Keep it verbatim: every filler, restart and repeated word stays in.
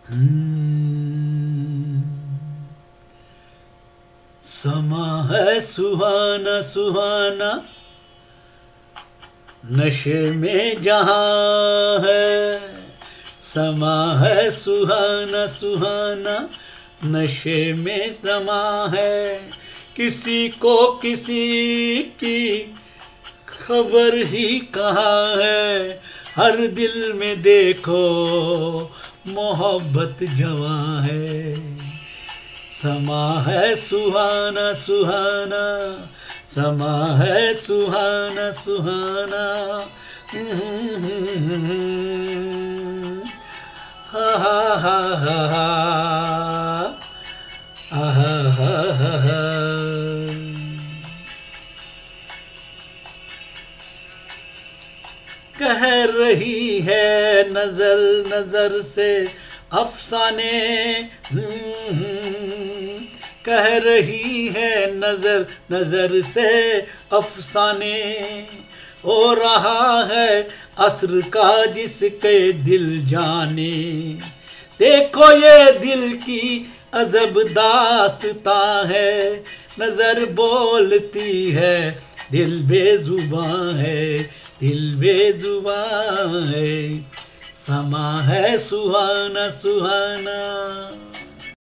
हम्म, समा है सुहाना सुहाना, नशे में जहां है। समा है सुहाना सुहाना, नशे में समा है। किसी को किसी की खबर ही कहाँ है। हर दिल में देखो मोहब्बत जवां है। समा है सुहाना सुहाना, समा है सुहाना सुहाना। हा हा हा हा हा हा हा हा। कह रही है नजर नजर से अफसाने, कह रही है नजर नजर से अफसाने। हो रहा है असर का जिसके दिल जाने। देखो ये दिल की अजब दास्तां है। नजर बोलती है दिल बेजुबां है, दिल बेजुबां है। समा है सुहाना सुहाना।